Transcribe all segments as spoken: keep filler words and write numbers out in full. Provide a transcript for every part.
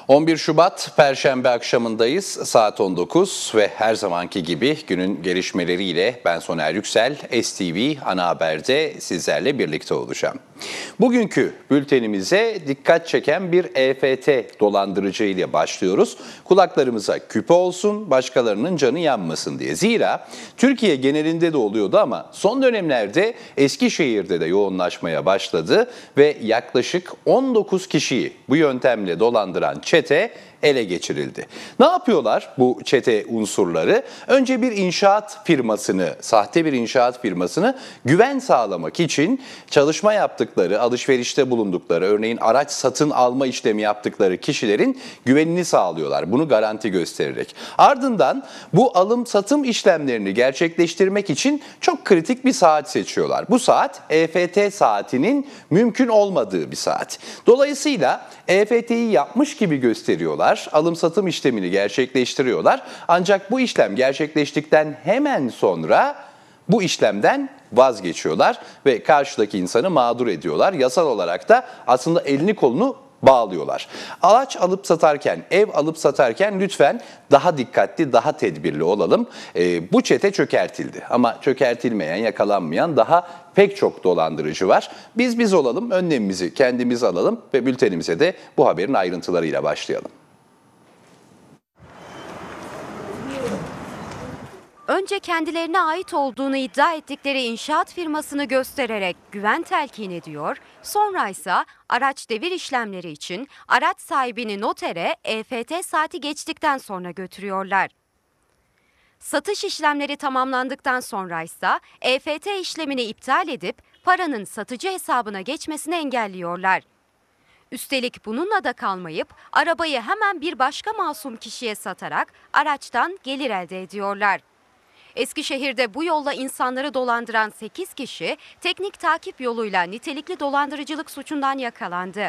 on bir Şubat Perşembe akşamındayız. Saat on dokuz ve her zamanki gibi günün gelişmeleriyle ben Soner Yüksel, S T V Ana Haber'de sizlerle birlikte olacağım. Bugünkü bültenimize dikkat çeken bir E F T dolandırıcı ile başlıyoruz. Kulaklarımıza küpe olsun, başkalarının canı yanmasın diye. Zira Türkiye genelinde de oluyordu ama son dönemlerde Eskişehir'de de yoğunlaşmaya başladı ve yaklaşık on dokuz kişiyi bu yöntemle dolandıran çete ele geçirildi. Ne yapıyorlar bu çete unsurları? Önce bir inşaat firmasını, sahte bir inşaat firmasını güven sağlamak için çalışma yaptıkları, alışverişte bulundukları, örneğin araç satın alma işlemi yaptıkları kişilerin güvenini sağlıyorlar. Bunu garanti göstererek. Ardından bu alım satım işlemlerini gerçekleştirmek için çok kritik bir saat seçiyorlar. Bu saat E F T saatinin mümkün olmadığı bir saat. Dolayısıyla E F T'yi yapmış gibi gösteriyorlar. Alım satım işlemini gerçekleştiriyorlar. Ancak bu işlem gerçekleştikten hemen sonra bu işlemden vazgeçiyorlar ve karşıdaki insanı mağdur ediyorlar. Yasal olarak da aslında elini kolunu bağlıyorlar. Araç alıp satarken, ev alıp satarken lütfen daha dikkatli, daha tedbirli olalım. Ee, bu çete çökertildi ama çökertilmeyen, yakalanmayan daha pek çok dolandırıcı var. Biz biz olalım, önlemimizi kendimiz alalım ve bültenimize de bu haberin ayrıntılarıyla başlayalım. Önce kendilerine ait olduğunu iddia ettikleri inşaat firmasını göstererek güven telkin ediyor, sonra ise araç devir işlemleri için araç sahibini notere E F T saati geçtikten sonra götürüyorlar. Satış işlemleri tamamlandıktan sonra ise E F T işlemini iptal edip paranın satıcı hesabına geçmesini engelliyorlar. Üstelik bununla da kalmayıp arabayı hemen bir başka masum kişiye satarak araçtan gelir elde ediyorlar. Eskişehir'de bu yolla insanları dolandıran sekiz kişi teknik takip yoluyla nitelikli dolandırıcılık suçundan yakalandı.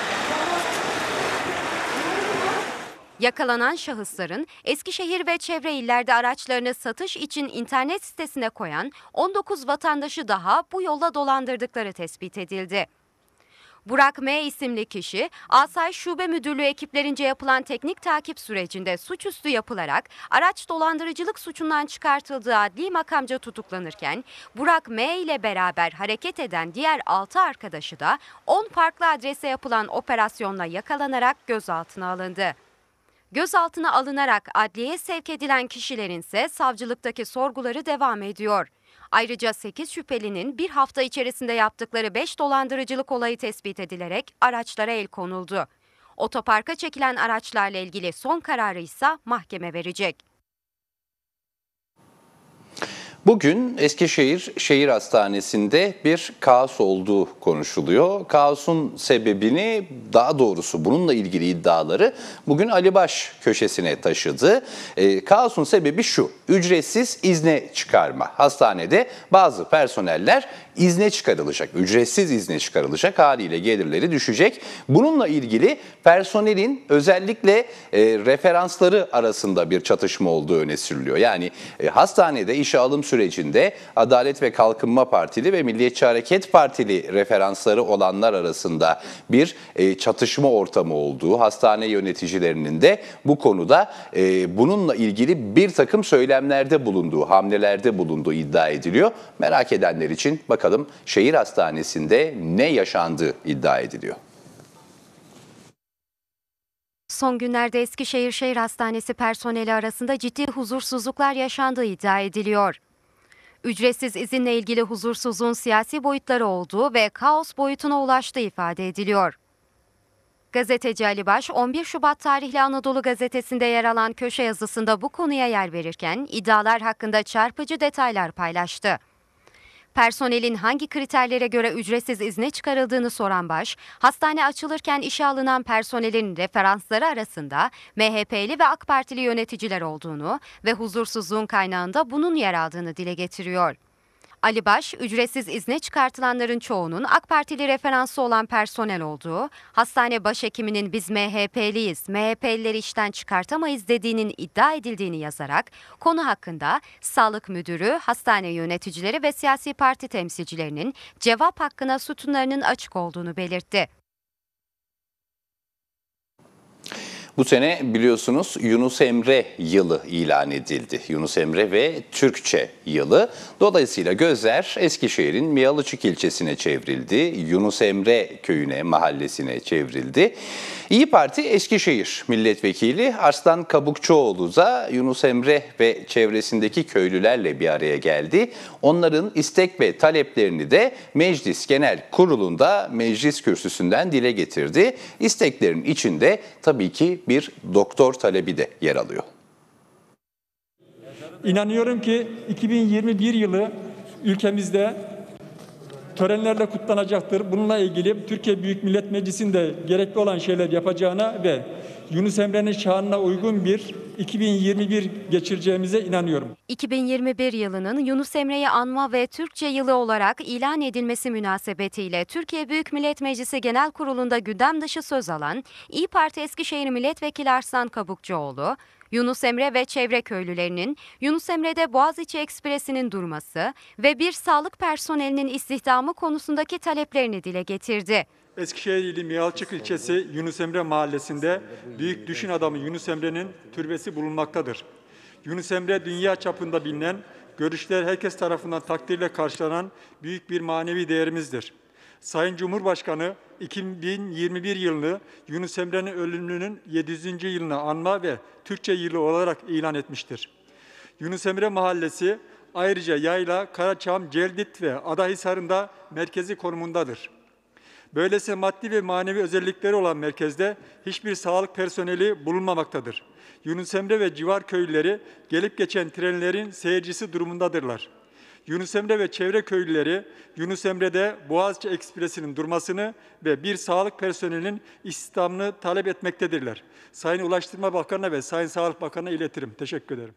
Yakalanan şahısların Eskişehir ve çevre illerde araçlarını satış için internet sitesine koyan on dokuz vatandaşı daha bu yolla dolandırdıkları tespit edildi. Burak M. isimli kişi, Asayiş Şube Müdürlüğü ekiplerince yapılan teknik takip sürecinde suçüstü yapılarak araç dolandırıcılık suçundan çıkartıldığı adli makamca tutuklanırken, Burak M. ile beraber hareket eden diğer altı arkadaşı da on farklı adrese yapılan operasyonla yakalanarak gözaltına alındı. Gözaltına alınarak adliyeye sevk edilen kişilerin ise savcılıktaki sorguları devam ediyor. Ayrıca sekiz şüphelinin bir hafta içerisinde yaptıkları beş dolandırıcılık olayı tespit edilerek araçlara el konuldu. Otoparka çekilen araçlarla ilgili son kararı ise mahkeme verecek. Bugün Eskişehir Şehir Hastanesi'nde bir kaos olduğu konuşuluyor. Kaosun sebebini, daha doğrusu bununla ilgili iddiaları bugün Ali Baş köşesine taşıdı. E, kaosun sebebi şu: ücretsiz izne çıkarma. Hastanede bazı personeller izne çıkarılacak, ücretsiz izne çıkarılacak, haliyle gelirleri düşecek. Bununla ilgili personelin özellikle e, referansları arasında bir çatışma olduğu öne sürülüyor. Yani e, hastanede işe alım sürecinde Adalet ve Kalkınma Partili ve Milliyetçi Hareket Partili referansları olanlar arasında bir e, çatışma ortamı olduğu, hastane yöneticilerinin de bu konuda e, bununla ilgili bir takım söylemlerde bulunduğu, hamlelerde bulunduğu iddia ediliyor. Merak edenler için bakalım şehir hastanesinde ne yaşandığı iddia ediliyor. Son günlerde Eskişehir Şehir Hastanesi personeli arasında ciddi huzursuzluklar yaşandığı iddia ediliyor. Ücretsiz izinle ilgili huzursuzluğun siyasi boyutları olduğu ve kaos boyutuna ulaştığı ifade ediliyor. Gazeteci Ali Baş, on bir Şubat tarihli Anadolu Gazetesi'nde yer alan köşe yazısında bu konuya yer verirken iddialar hakkında çarpıcı detaylar paylaştı. Personelin hangi kriterlere göre ücretsiz izne çıkarıldığını soran Baş, hastane açılırken işe alınan personelin referansları arasında M H P'li ve AK Partili yöneticiler olduğunu ve huzursuzluğun kaynağında bunun yer aldığını dile getiriyor. Ali Baş, ücretsiz izne çıkartılanların çoğunun AK Partili referansı olan personel olduğu, hastane başhekiminin biz M H P'liyiz, M H P'lileri işten çıkartamayız dediğinin iddia edildiğini yazarak, konu hakkında Sağlık Müdürü, hastane yöneticileri ve siyasi parti temsilcilerinin cevap hakkına sütunlarının açık olduğunu belirtti. Bu sene biliyorsunuz Yunus Emre yılı ilan edildi. Yunus Emre ve Türkçe yılı. Dolayısıyla gözler Eskişehir'in Miyalıçık ilçesine çevrildi. Yunus Emre köyüne, mahallesine çevrildi. İyi Parti Eskişehir Milletvekili Arslan Kabukçuoğlu da Yunus Emre ve çevresindeki köylülerle bir araya geldi. Onların istek ve taleplerini de Meclis Genel Kurulu'nda meclis kürsüsünden dile getirdi. İsteklerin içinde tabii ki bir doktor talebi de yer alıyor. İnanıyorum ki iki bin yirmi bir yılı ülkemizde törenlerle kutlanacaktır. Bununla ilgili Türkiye Büyük Millet Meclisi'nde gerekli olan şeyler yapacağına ve Yunus Emre'nin şanına uygun bir iki bin yirmi bir geçireceğimize inanıyorum. iki bin yirmi bir yılının Yunus Emre'yi anma ve Türkçe yılı olarak ilan edilmesi münasebetiyle Türkiye Büyük Millet Meclisi Genel Kurulu'nda gündem dışı söz alan İyi Parti Eskişehir Milletvekili Arslan Kabukçuoğlu, Yunus Emre ve çevre köylülerinin Yunus Emre'de Boğaziçi Ekspresi'nin durması ve bir sağlık personelinin istihdamı konusundaki taleplerini dile getirdi. Eskişehir ili Miyalıçık ilçesi Yunus Emre mahallesinde büyük düşün adamı Yunus Emre'nin türbesi bulunmaktadır. Yunus Emre dünya çapında bilinen, görüşler herkes tarafından takdirle karşılanan büyük bir manevi değerimizdir. Sayın Cumhurbaşkanı iki bin yirmi bir yılını Yunus Emre'nin ölümünün yedi yüzüncü yılını anma ve Türkçe yılı olarak ilan etmiştir. Yunus Emre Mahallesi ayrıca Yayla, Karaçam, Celdit ve Adahisar'ında merkezi konumundadır. Böylesi maddi ve manevi özellikleri olan merkezde hiçbir sağlık personeli bulunmamaktadır. Yunus Emre ve civar köylüleri gelip geçen trenlerin seyircisi durumundadırlar. Yunus Emre ve çevre köylüleri Yunus Emre'de Boğaziçi Ekspresi'nin durmasını ve bir sağlık personelinin istihdamını talep etmektedirler. Sayın Ulaştırma Bakanı'na ve Sayın Sağlık Bakanı'na iletirim. Teşekkür ederim.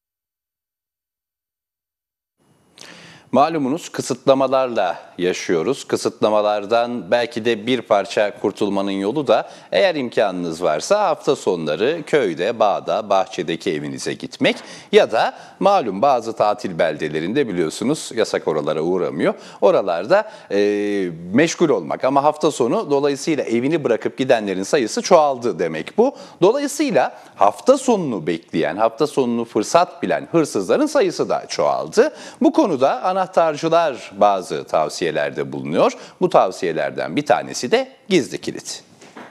Malumunuz kısıtlamalarla yaşıyoruz. Kısıtlamalardan belki de bir parça kurtulmanın yolu da eğer imkanınız varsa hafta sonları köyde, bağda, bahçedeki evinize gitmek ya da malum bazı tatil beldelerinde biliyorsunuz yasak oralara uğramıyor. Oralarda e, meşgul olmak ama hafta sonu dolayısıyla evini bırakıp gidenlerin sayısı çoğaldı demek bu. Dolayısıyla hafta sonunu bekleyen, hafta sonunu fırsat bilen hırsızların sayısı da çoğaldı. Bu konuda ana Anahtarcılar bazı tavsiyelerde bulunuyor. Bu tavsiyelerden bir tanesi de gizli kilit.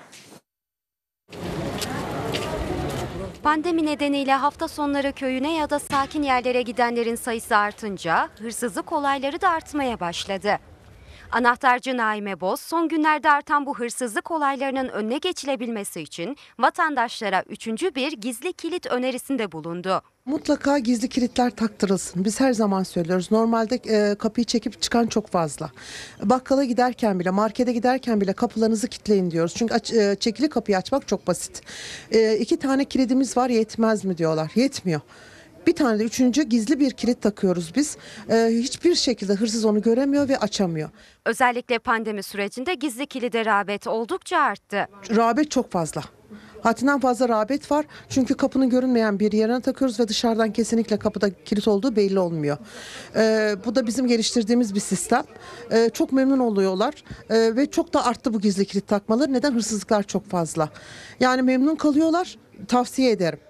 Pandemi nedeniyle hafta sonları köyüne ya da sakin yerlere gidenlerin sayısı artınca hırsızlık olayları da artmaya başladı. Anahtarcı Naime Boz, son günlerde artan bu hırsızlık olaylarının önüne geçilebilmesi için vatandaşlara üçüncü bir gizli kilit önerisinde bulundu. Mutlaka gizli kilitler taktırılsın. Biz her zaman söylüyoruz. Normalde e, kapıyı çekip çıkan çok fazla. Bakkala giderken bile, markete giderken bile kapılarınızı kilitleyin diyoruz. Çünkü aç, e, çekili kapıyı açmak çok basit. E, iki tane kilidimiz var, yetmez mi diyorlar. Yetmiyor. Bir tane de üçüncü gizli bir kilit takıyoruz biz. Ee, hiçbir şekilde hırsız onu göremiyor ve açamıyor. Özellikle pandemi sürecinde gizli kilide rağbet oldukça arttı. Rağbet çok fazla. Haddinden fazla rağbet var. Çünkü kapının görünmeyen bir yerine takıyoruz ve dışarıdan kesinlikle kapıda kilit olduğu belli olmuyor. Ee, bu da bizim geliştirdiğimiz bir sistem. Ee, çok memnun oluyorlar ee, ve çok da arttı bu gizli kilit takmaları. Neden? Hırsızlıklar çok fazla. Yani memnun kalıyorlar. Tavsiye ederim.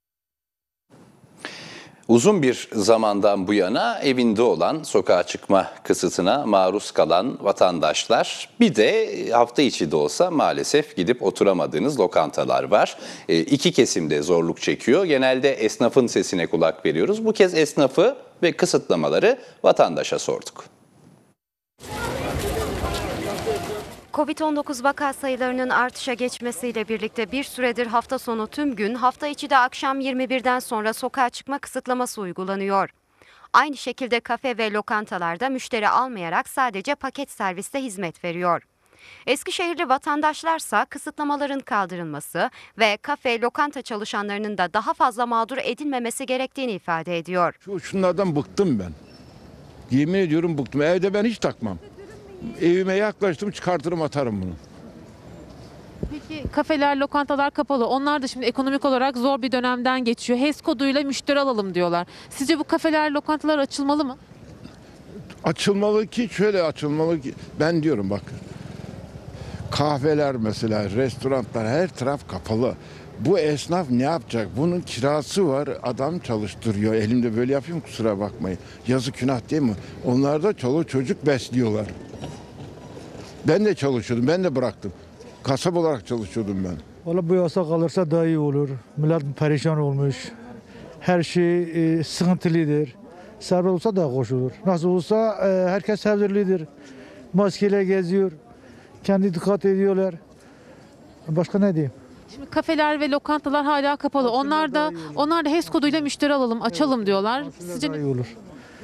Uzun bir zamandan bu yana evinde olan sokağa çıkma kısıtına maruz kalan vatandaşlar, bir de hafta içi de olsa maalesef gidip oturamadığınız lokantalar var. E, iki kesim de zorluk çekiyor. Genelde esnafın sesine kulak veriyoruz. Bu kez esnafı ve kısıtlamaları vatandaşa sorduk. Covid on dokuz vaka sayılarının artışa geçmesiyle birlikte bir süredir hafta sonu tüm gün, hafta içi de akşam yirmi birden sonra sokağa çıkma kısıtlaması uygulanıyor. Aynı şekilde kafe ve lokantalarda müşteri almayarak sadece paket serviste hizmet veriyor. Eskişehirli vatandaşlarsa kısıtlamaların kaldırılması ve kafe, lokanta çalışanlarının da daha fazla mağdur edilmemesi gerektiğini ifade ediyor. Şu, şunlardan bıktım ben. Yemin ediyorum bıktım. Evde ben hiç takmam. Evime yaklaştım, çıkartırım, atarım bunu. Peki kafeler, lokantalar kapalı. Onlar da şimdi ekonomik olarak zor bir dönemden geçiyor. H E S koduyla müşteri alalım diyorlar. Sizce bu kafeler, lokantalar açılmalı mı? Açılmalı ki şöyle açılmalı ki ben diyorum bak. Kahveler mesela, restoranlar, her taraf kapalı. Bu esnaf ne yapacak? Bunun kirası var, adam çalıştırıyor. Elimde böyle yapayım, kusura bakmayın. Yazık, günah değil mi? Onlar da çoluk çocuk besliyorlar. Ben de çalışıyordum, ben de bıraktım. Kasap olarak çalışıyordum ben. Valla bu yasa kalırsa daha iyi olur. Millet perişan olmuş. Her şey e, sıkıntılıdır. Serbest olsa daha hoş olur. Nasıl olsa e, herkes sevdirlidir. Maskeyle geziyor. Kendi dikkat ediyorlar. Başka ne diyeyim? Şimdi kafeler ve lokantalar hala kapalı. Onlar da onlar da HES koduyla müşteri alalım, açalım diyorlar. Sizce Daha ne- iyi olur.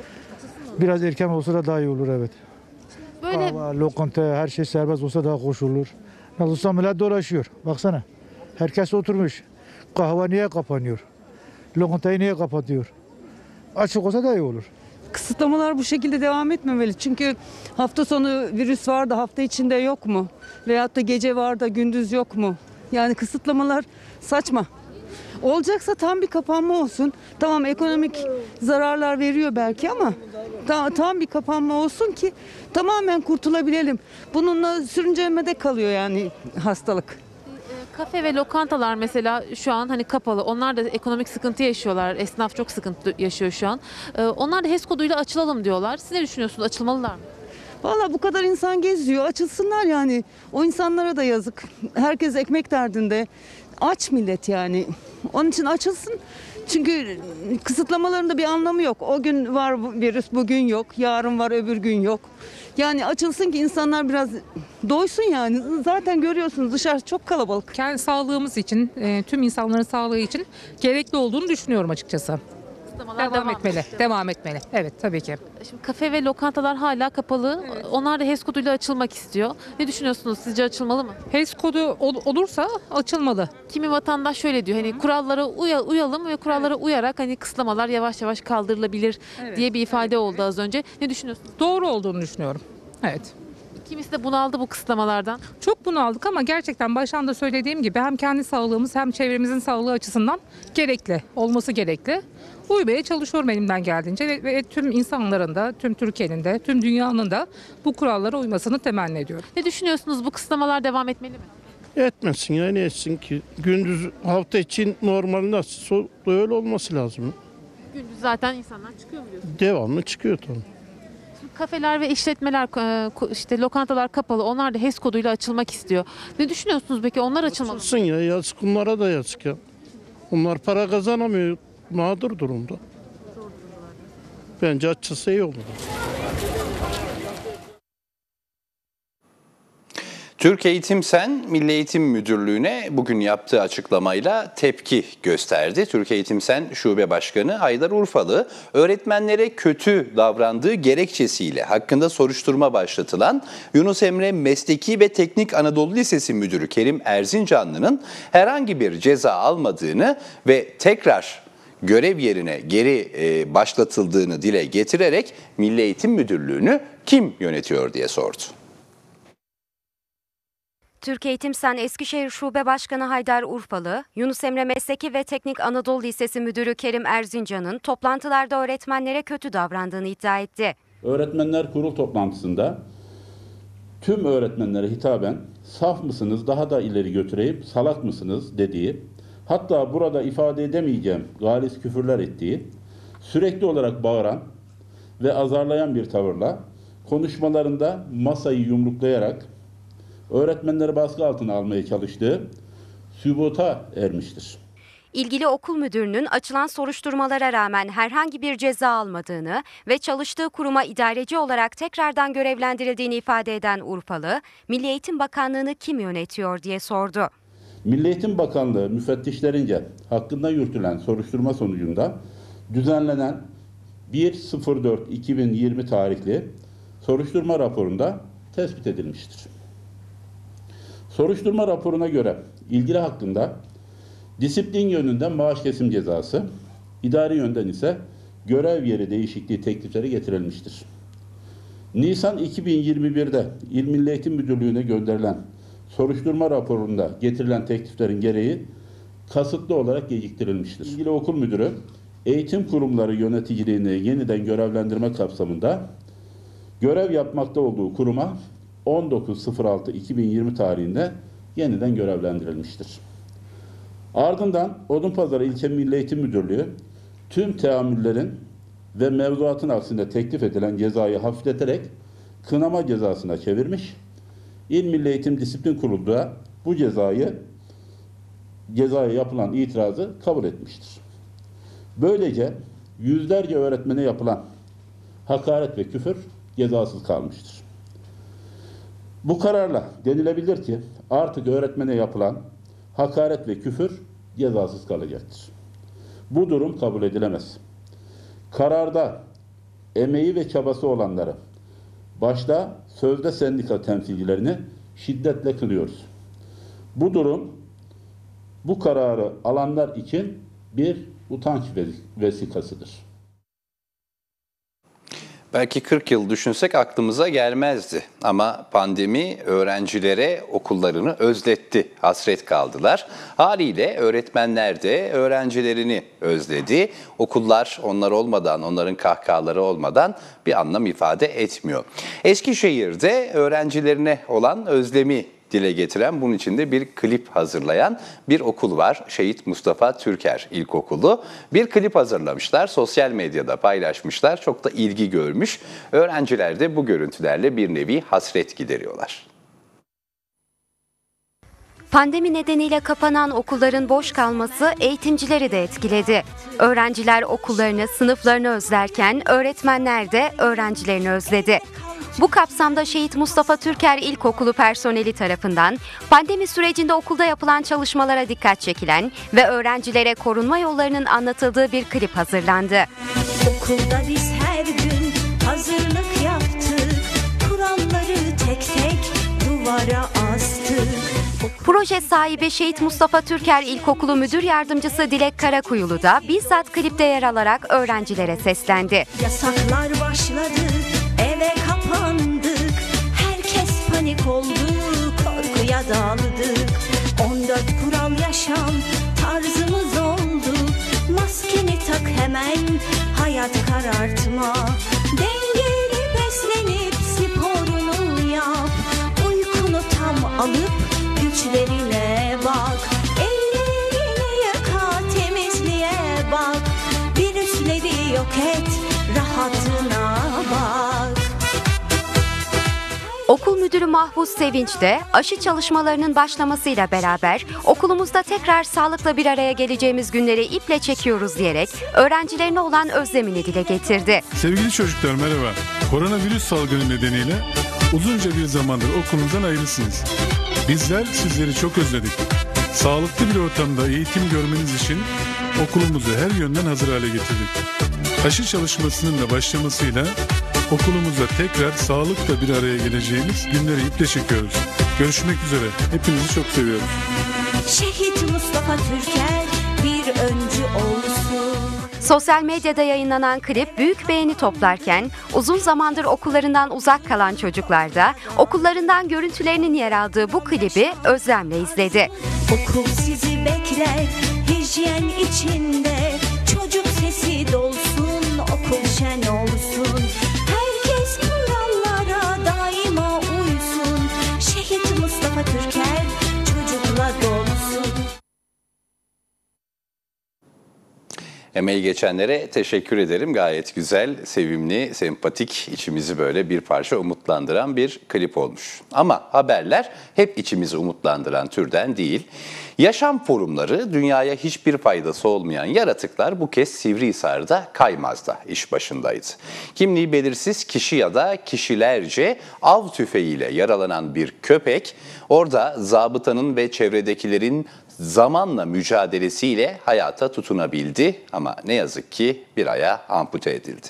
Biraz erken olsa da daha iyi olur, evet. böyle Kahve, lokanta, her şey serbest olsa daha hoş olur. Nasıl olsa millet dolaşıyor. Baksana. Herkes oturmuş. Kahve niye kapanıyor? Lokantayı niye kapatıyor? Açık olsa daha iyi olur. Kısıtlamalar bu şekilde devam etmemeli. Çünkü hafta sonu virüs var da hafta içinde yok mu? Veyahut da gece var da gündüz yok mu? Yani kısıtlamalar saçma. Olacaksa tam bir kapanma olsun. Tamam, ekonomik zararlar veriyor belki ama ta- tam bir kapanma olsun ki tamamen kurtulabilelim. Bununla sürüncemede kalıyor yani hastalık. kafe ve lokantalar mesela şu an hani kapalı. Onlar da ekonomik sıkıntı yaşıyorlar. Esnaf çok sıkıntı yaşıyor şu an. Ee, onlar da HES koduyla açılalım diyorlar. Siz ne düşünüyorsunuz? Açılmalılar mı? Valla bu kadar insan geziyor. Açılsınlar yani. O insanlara da yazık. Herkes ekmek derdinde. Aç millet yani. Onun için açılsın. Çünkü kısıtlamaların da bir anlamı yok. O gün var bu virüs, bugün yok. Yarın var, öbür gün yok. Yani açılsın ki insanlar biraz doysun yani. Zaten görüyorsunuz dışarı çok kalabalık. Kendi sağlığımız için, e, tüm insanların sağlığı için gerekli olduğunu düşünüyorum açıkçası. Kısıtlamalar Devam etmeli, edecek. devam etmeli. Evet, tabii ki. Şimdi kafe ve lokantalar hala kapalı. Onlar da HES koduyla açılmak istiyor. Ne düşünüyorsunuz? Sizce açılmalı mı? HES kodu ol- olursa açılmalı. Kimi vatandaş şöyle diyor. Hani kurallara uya- uyalım ve kurallara uyarak hani kısıtlamalar yavaş yavaş kaldırılabilir diye bir ifade oldu az önce. Ne düşünüyorsunuz? Doğru olduğunu düşünüyorum. Evet. Kimisi de bunaldı bu kısıtlamalardan. Çok bunaldık ama gerçekten baştan da söylediğim gibi hem kendi sağlığımız hem çevremizin sağlığı açısından gerekli, olması gerekli. Uymaya çalışıyorum elimden geldiğince ve, ve tüm insanların da, tüm Türkiye'nin de, tüm dünyanın da bu kurallara uymasını temenni ediyorum. Ne düşünüyorsunuz? Bu kısıtlamalar devam etmeli mi? Etmesin ya, ne etsin ki? Gündüz hafta için normal nasılsa öyle olması lazım. Gündüz zaten insanlar çıkıyor biliyorsunuz. Devamlı çıkıyor tabii. Şimdi kafeler ve işletmeler, e, ko- işte lokantalar kapalı. Onlar da HES koduyla açılmak istiyor. Ne düşünüyorsunuz peki? Onlar açılmalı mı? Açılsın ya, yazık, onlara da yazık ya. Onlar para kazanamıyor, mağdur durumda. Bence açılsa iyi olur. Türk Eğitim Sen, Milli Eğitim Müdürlüğü'ne bugün yaptığı açıklamayla tepki gösterdi. Türk Eğitim Sen Şube Başkanı Haydar Urfalı, öğretmenlere kötü davrandığı gerekçesiyle hakkında soruşturma başlatılan Yunus Emre Mesleki ve Teknik Anadolu Lisesi Müdürü Kerim Erzincanlı'nın herhangi bir ceza almadığını ve tekrar görev yerine geri e, başlatıldığını dile getirerek Milli Eğitim Müdürlüğü'nü kim yönetiyor diye sordu. Türk Eğitim Sen Eskişehir Şube Başkanı Haydar Urfalı, Yunus Emre Mesleki ve Teknik Anadolu Lisesi Müdürü Kerim Erzincan'ın toplantılarda öğretmenlere kötü davrandığını iddia etti. Öğretmenler Kurul toplantısında tüm öğretmenlere hitaben saf mısınız, daha da ileri götüreyim, salak mısınız dediği, hatta burada ifade edemeyeceğim galis küfürler ettiği, sürekli olarak bağıran ve azarlayan bir tavırla konuşmalarında masayı yumruklayarak öğretmenleri baskı altına almaya çalıştığı sübuta ermiştir. İlgili okul müdürünün açılan soruşturmalara rağmen herhangi bir ceza almadığını ve çalıştığı kuruma idareci olarak tekrardan görevlendirildiğini ifade eden Urfalı, Milli Eğitim Bakanlığı'nı kim yönetiyor diye sordu. Milli Eğitim Bakanlığı müfettişlerince hakkında yürütülen soruşturma sonucunda düzenlenen bir sıfır dört iki bin yirmi tarihli soruşturma raporunda tespit edilmiştir. Soruşturma raporuna göre ilgili hakkında disiplin yönünden maaş kesim cezası, idari yönden ise görev yeri değişikliği teklifleri getirilmiştir. Nisan iki bin yirmi bir'de İl Milli Eğitim Müdürlüğü'ne gönderilen soruşturma raporunda getirilen tekliflerin gereği kasıtlı olarak geciktirilmiştir. İlgili okul müdürü eğitim kurumları yöneticiliğini yeniden görevlendirme kapsamında görev yapmakta olduğu kuruma on dokuz altı iki bin yirmi tarihinde yeniden görevlendirilmiştir. Ardından Odunpazarı İlçe Milli Eğitim Müdürlüğü tüm teamüllerin ve mevzuatın aksine teklif edilen cezayı hafifleterek kınama cezasına çevirmiş. İl Milli Eğitim Disiplin Kurulu da bu cezayı cezaya yapılan itirazı kabul etmiştir. Böylece yüzlerce öğretmene yapılan hakaret ve küfür cezasız kalmıştır. Bu kararla denilebilir ki artık öğretmene yapılan hakaret ve küfür cezasız kalacaktır. Bu durum kabul edilemez. Kararda emeği ve çabası olanları, başta sözde sendika temsilcilerini şiddetle kınıyoruz. Bu durum, bu kararı alanlar için bir utanç vesikasıdır. Belki kırk yıl düşünsek aklımıza gelmezdi ama pandemi öğrencilere okullarını özletti, hasret kaldılar. Haliyle öğretmenler de öğrencilerini özledi. Okullar onlar olmadan, onların kahkahaları olmadan bir anlam ifade etmiyor. Eskişehir'de öğrencilerine olan özlemi dile getiren, bunun için de bir klip hazırlayan bir okul var. Şehit Mustafa Türker İlkokulu. Bir klip hazırlamışlar, sosyal medyada paylaşmışlar. Çok da ilgi görmüş. Öğrenciler de bu görüntülerle bir nevi hasret gideriyorlar. Pandemi nedeniyle kapanan okulların boş kalması eğitimcileri de etkiledi. Öğrenciler okullarını, sınıflarını özlerken öğretmenler de öğrencilerini özledi. Bu kapsamda Şehit Mustafa Türker İlkokulu personeli tarafından pandemi sürecinde okulda yapılan çalışmalara dikkat çekilen ve öğrencilere korunma yollarının anlatıldığı bir klip hazırlandı. Okulda biz her gün hazırlık yaptık, kuralları tek tek duvara astık. Proje sahibi Şehit Mustafa Türker İlkokulu Müdür Yardımcısı Dilek Karakuyulu da bizzat klipte yer alarak öğrencilere seslendi. Yasaklar başladı, eve kapandık, herkes panik oldu, korkuya daldık. on dört kural yaşam tarzımız oldu, maskeni tak hemen, hayat karartma. Dengeli beslenip sporunu yap, uykunu tam alıp güçlerine bak. Ellerini yıka, temizliğe bak, virüsleri yok et, rahatına bak. Okul müdürü Mahfuz Sevinç de aşı çalışmalarının başlamasıyla beraber okulumuzda tekrar sağlıkla bir araya geleceğimiz günleri iple çekiyoruz diyerek öğrencilerine olan özlemini dile getirdi. Sevgili çocuklar merhaba. Koronavirüs salgını nedeniyle uzunca bir zamandır okulunuzdan ayrısınız. Bizler sizleri çok özledik. Sağlıklı bir ortamda eğitim görmeniz için okulumuzu her yönden hazır hale getirdik. Aşı çalışmasının da başlamasıyla okulumuzda tekrar sağlıkla bir araya geleceğimiz günleri iple çekiyoruz. Görüşmek üzere. Hepinizi çok seviyoruz. Şehit Mustafa Türker bir öncü olsun. Sosyal medyada yayınlanan klip büyük beğeni toplarken uzun zamandır okullarından uzak kalan çocuklar da okullarından görüntülerinin yer aldığı bu klibi özlemle izledi. Okul sizi bekler, hijyen içinde, çocuk sesi dolsun, okul şen olsun. Herkes kurallara daima uysun, Şehit Mustafa Türker çocukla dolsun. Emeği geçenlere teşekkür ederim. Gayet güzel, sevimli, sempatik, içimizi böyle bir parça umutlandıran bir klip olmuş. Ama haberler hep içimizi umutlandıran türden değil. Yaşam forumları, dünyaya hiçbir faydası olmayan yaratıklar bu kez Sivrihisar'da Kaymaz'da iş başındaydı. Kimliği belirsiz kişi ya da kişilerce av tüfeğiyle yaralanan bir köpek orada zabıtanın ve çevredekilerin zamanla mücadelesiyle hayata tutunabildi ama ne yazık ki bir ayağı ampute edildi.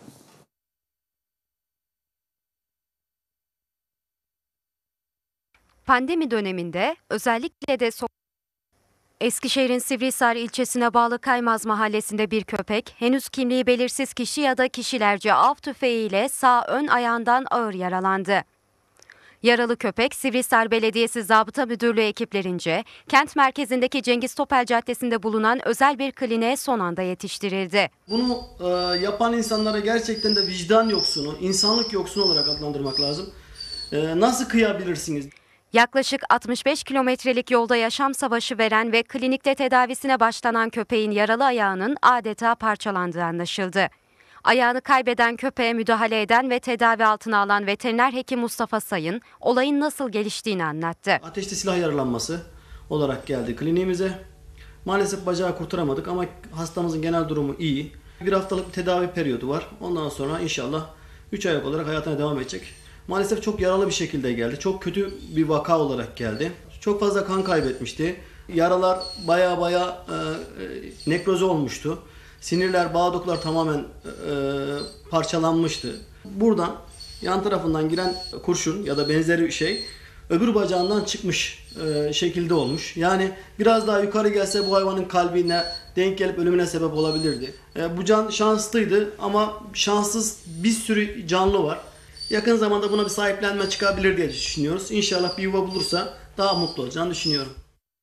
Pandemi döneminde özellikle de so Eskişehir'in Sivrihisar ilçesine bağlı Kaymaz mahallesinde bir köpek henüz kimliği belirsiz kişi ya da kişilerce av tüfeğiyle sağ ön ayağından ağır yaralandı. Yaralı köpek Sivrihisar Belediyesi Zabıta Müdürlüğü ekiplerince kent merkezindeki Cengiz Topel Caddesi'nde bulunan özel bir kliniğe son anda yetiştirildi. Bunu e, yapan insanlara gerçekten de vicdan yoksunu, insanlık yoksunu olarak adlandırmak lazım. Ee, nasıl kıyabilirsiniz? Yaklaşık altmış beş kilometrelik yolda yaşam savaşı veren ve klinikte tedavisine başlanan köpeğin yaralı ayağının adeta parçalandığı anlaşıldı. Ayağını kaybeden köpeğe müdahale eden ve tedavi altına alan veteriner hekim Mustafa Sayın olayın nasıl geliştiğini anlattı. Ateşli silah yaralanması olarak geldi kliniğimize. Maalesef bacağı kurtaramadık ama hastamızın genel durumu iyi. Bir haftalık bir tedavi periyodu var. Ondan sonra inşallah üç ay olarak hayatına devam edecek. Maalesef çok yaralı bir şekilde geldi. Çok kötü bir vaka olarak geldi. Çok fazla kan kaybetmişti. Yaralar baya baya e, nekroze olmuştu. Sinirler, bağ dokular tamamen e, parçalanmıştı. Buradan yan tarafından giren kurşun ya da benzeri bir şey öbür bacağından çıkmış e, şekilde olmuş. Yani biraz daha yukarı gelse bu hayvanın kalbine denk gelip ölümüne sebep olabilirdi. E, bu can şanslıydı ama şanssız bir sürü canlı var. Yakın zamanda buna bir sahiplenme çıkabilir diye düşünüyoruz. İnşallah bir yuva bulursa daha mutlu olacağını düşünüyorum.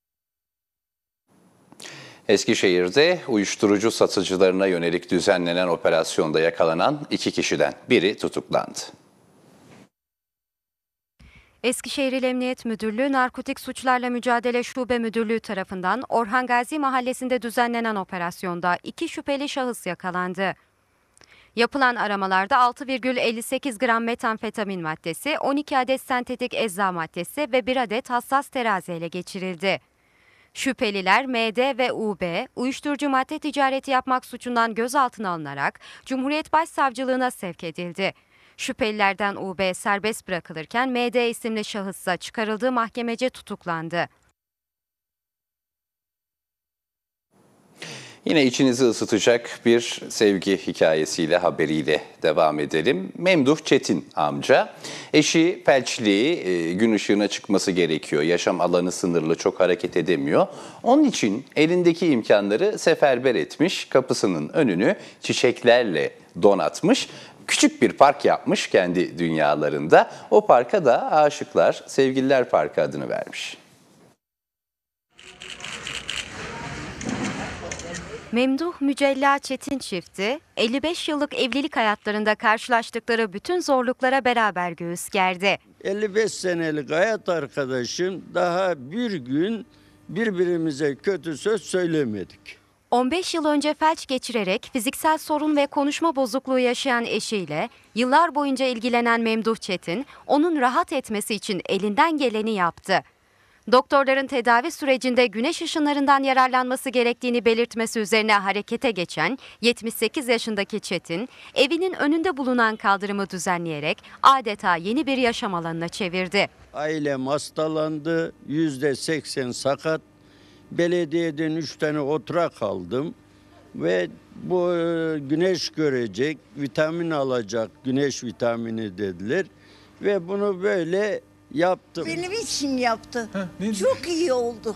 Eskişehir'de uyuşturucu satıcılarına yönelik düzenlenen operasyonda yakalanan iki kişiden biri tutuklandı. Eskişehir İl Emniyet Müdürlüğü Narkotik Suçlarla Mücadele Şube Müdürlüğü tarafından Orhan Gazi Mahallesi'nde düzenlenen operasyonda iki şüpheli şahıs yakalandı. Yapılan aramalarda altı virgül elli sekiz gram metamfetamin maddesi, on iki adet sentetik ecza maddesi ve bir adet hassas terazi ele geçirildi. Şüpheliler M D ve U B, uyuşturucu madde ticareti yapmak suçundan gözaltına alınarak Cumhuriyet Başsavcılığına sevk edildi. Şüphelilerden U B serbest bırakılırken M D isimli şahıssa çıkarıldığı mahkemece tutuklandı. Yine içinizi ısıtacak bir sevgi hikayesiyle, haberiyle devam edelim. Memduh Çetin amca, eşi felçli, gün ışığına çıkması gerekiyor. Yaşam alanı sınırlı, çok hareket edemiyor. Onun için elindeki imkanları seferber etmiş, kapısının önünü çiçeklerle donatmış. Küçük bir park yapmış kendi dünyalarında. O parka da Aşıklar Sevgililer Parkı adını vermiş. Memduh Mücella Çetin çifti, elli beş yıllık evlilik hayatlarında karşılaştıkları bütün zorluklara beraber göğüs gerdi. elli beş senelik hayat arkadaşım, daha bir gün birbirimize kötü söz söylemedik. on beş yıl önce felç geçirerek fiziksel sorun ve konuşma bozukluğu yaşayan eşiyle yıllar boyunca ilgilenen Memduh Çetin, onun rahat etmesi için elinden geleni yaptı. Doktorların tedavi sürecinde güneş ışınlarından yararlanması gerektiğini belirtmesi üzerine harekete geçen yetmiş sekiz yaşındaki Çetin, evinin önünde bulunan kaldırımı düzenleyerek adeta yeni bir yaşam alanına çevirdi. Ailem hastalandı, yüzde seksen sakat. Belediyeden üç tane oturak aldım ve bu güneş görecek, vitamin alacak, güneş vitamini dediler ve bunu böyle yaptım. Benim için yaptı. Heh, çok iyi oldu.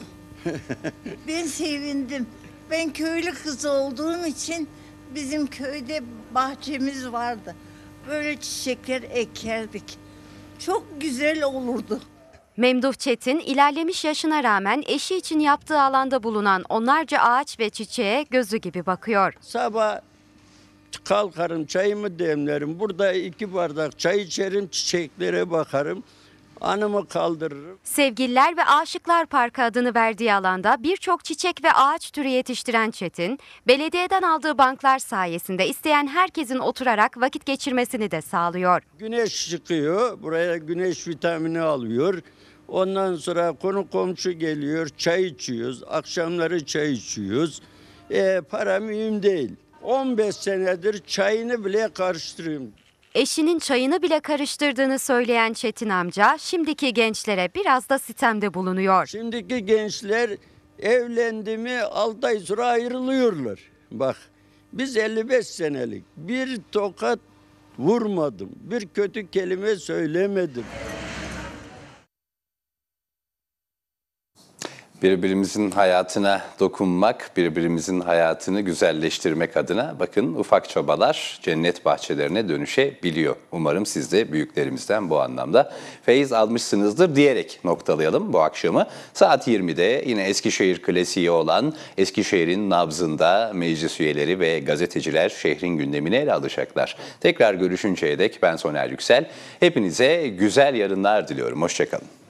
Ben sevindim. Ben köylü kızı olduğum için bizim köyde bahçemiz vardı. Böyle çiçekler ekerdik. Çok güzel olurdu. Memduh Çetin ilerlemiş yaşına rağmen eşi için yaptığı alanda bulunan onlarca ağaç ve çiçeğe gözü gibi bakıyor. Sabah kalkarım, çayımı demlerim. Burada iki bardak çay içerim, çiçeklere bakarım. Anımı kaldırırım. Sevgililer ve Aşıklar Parkı adını verdiği alanda birçok çiçek ve ağaç türü yetiştiren Çetin, belediyeden aldığı banklar sayesinde isteyen herkesin oturarak vakit geçirmesini de sağlıyor. Güneş çıkıyor, buraya güneş vitamini alıyor. Ondan sonra konu komşu geliyor, çay içiyoruz, akşamları çay içiyoruz. E, para mühim değil. on beş senedir çayını bile karıştırıyorum. Eşinin çayını bile karıştırdığını söyleyen Çetin amca, şimdiki gençlere biraz da sitemde bulunuyor. Şimdiki gençler evlendi mi altı ay sonra ayrılıyorlar. Bak, biz elli beş senelik bir tokat vurmadım, bir kötü kelime söylemedim. Birbirimizin hayatına dokunmak, birbirimizin hayatını güzelleştirmek adına bakın ufak çabalar cennet bahçelerine dönüşebiliyor. Umarım siz de büyüklerimizden bu anlamda feyiz almışsınızdır diyerek noktalayalım bu akşamı. Saat yirmide yine Eskişehir klasiği olan Eskişehir'in nabzında meclis üyeleri ve gazeteciler şehrin gündemine ele alacaklar. Tekrar görüşünceye dek ben Soner Yüksel. Hepinize güzel yarınlar diliyorum. Hoşçakalın.